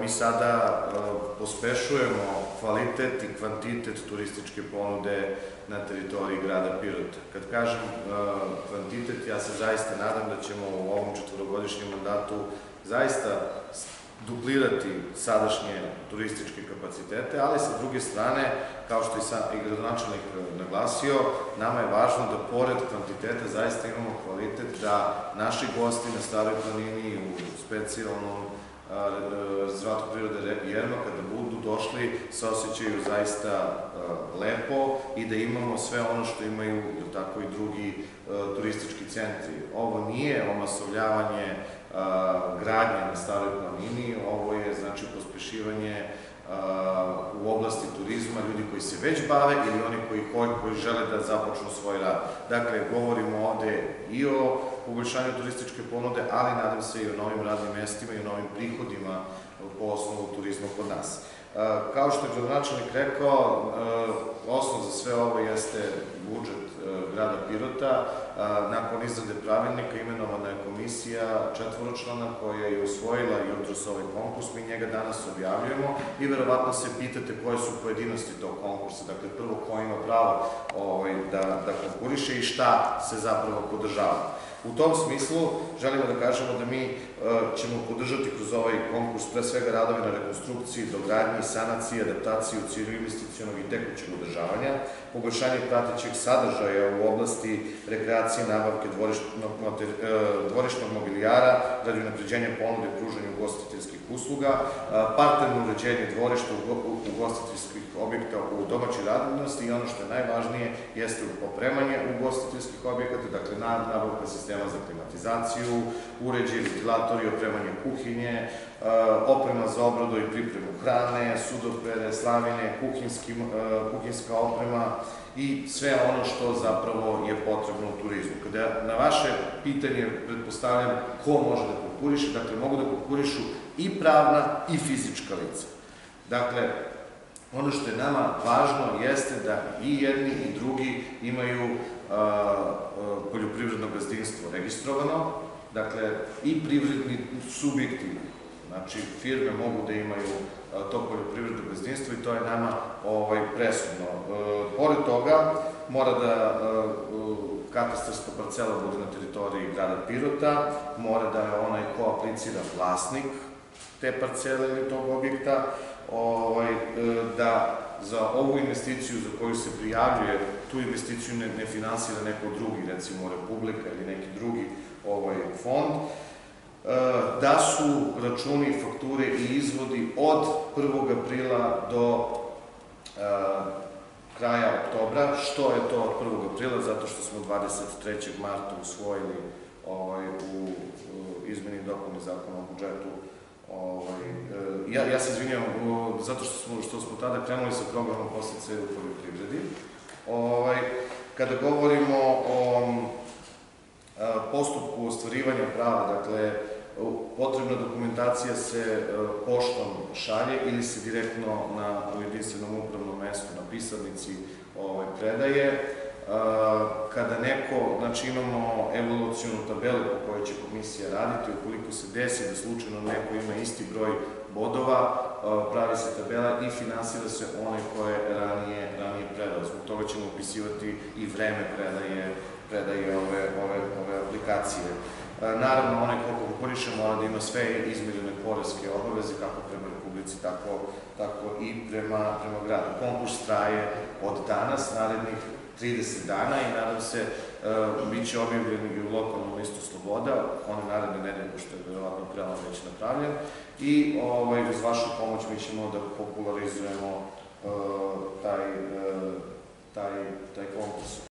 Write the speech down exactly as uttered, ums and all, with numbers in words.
mi sada pospešujemo kvalitet i kvantitet turističke ponude na teritoriji grada Pirota. Kad kažem kvantitet, ja se zaista nadam da ćemo u ovom četvorogodišnjem mandatu zaista duplirati sadašnje turističke kapacitete, ali sa druge strane, kao što i gradonačelnik naglasio, nama je važno da pored kvantiteta zaista imamo kvalitet, da naši gosti na Staroj planini u specijalnom rezervatu prirode Jerma, kada budu došli, se osjećaju zaista lepo i da imamo sve ono što imaju tako i drugi turistički centri. Ovo nije omasovljavanje gradnje na Staroj planini, ovo je znači pospešivanje u oblasti turizma, ljudi koji se već bave ili oni koji žele da započnu svoj rad. Dakle, govorimo ovde i o poboljšanju turističke ponude, ali nadam se i o novim radnim mestima i o novim prihodima po osnovu turizma kod nas. Kao što je gradonačelnik rekao, osnov za sve ovo jeste budžet grada Pirota. Nakon izrade pravilnika imenovana je komisija četvoročlana koja je usvojila jutros ovaj konkurs. Mi njega danas objavljujemo i verovatno se pitate koje su pojedinosti tog konkursa. Dakle, prvo ko ima pravo da konkuriše i šta se zapravo podržava. U tom smislu želimo da kažemo da mi ćemo podržati kroz ovaj konkurs pre svega radove na rekonstrukciji, dogradnji, sanaciji, adaptaciji u cilju investicionog i tekućeg održavanja, poboljšanje pratećeg sadržaja u oblasti rekreacije, nabavke dvorišnog mobilijara, radi unapređenja ponude i pružanja ugostiteljskih usluga, parterno uređenje dvorišta ugostiteljskih objekta u domaćoj radnosti i ono što je najvažnije jeste opremanje ugostiteljskih objekata, dakle nabavka sistema za klimatizaciju, uređaj, ventilatori, opremanje kuhinje, oprema za obradu i pripremu hrane, sudopere, slavine, kuhinjska oprema i sve ono što zapravo je potrebno u turizmu. Kada na vaše pitanje pretpostavljam ko može da konkuriše, dakle mogu da konkurišu i pravna i fizička lica. Dakle, ono što je nama važno jeste da i jedni i drugi imaju poljoprivredno gazdinstvo registrovano, dakle i privredni subjekti, znači firme mogu da imaju to poljoprivredno gazdinstvo i to je nama presudno. Pored toga, mora da katastarska parcela bude na teritoriji grada Pirota, mora da je onaj ko aplicira vlasnik te parcele ili tog objekta, da za ovu investiciju za koju se prijavljuje, tu investiciju ne finansira neko drugi, recimo Republika ili neki drugi fond, da su računi, fakture i izvodi od prvog aprila do kraja oktobra. Što je to od prvog aprila? Zato što smo dvadeset trećeg marta usvojili u izmeni i dopuni zakona o budžetu. Ja se izvinjam zato što smo tada krenuli sa programom podsticaja u poljoprivredi. Kada govorimo o postupku ostvarivanja prava, dakle, potrebna dokumentacija se poštom šalje ili se direktno u jedinstvenom upravnom mestu na pisarnici predaje. Kada neko, znači imamo evolucionu tabelu po kojoj će komisija raditi, ukoliko se desi da slučajno neko ima isti broj bodova, pravi se tabela i finansira se onaj ko je ranije predao. Zbog toga ćemo upisivati i vreme predaje ove aplikacije. Naravno, onaj ko konkuriše mora da ima sve izmirene poreske obaveze, kako prema Republici, tako i prema gradu. Konkurs traje od danas, narednih trideset dana i nadam se bit će objavljen i u lokalnom listu Sloboda, one naredne nedelje, što je verovatno prelom već napravljen, i uz vašu pomoć mi ćemo da popularizujemo taj konkurs.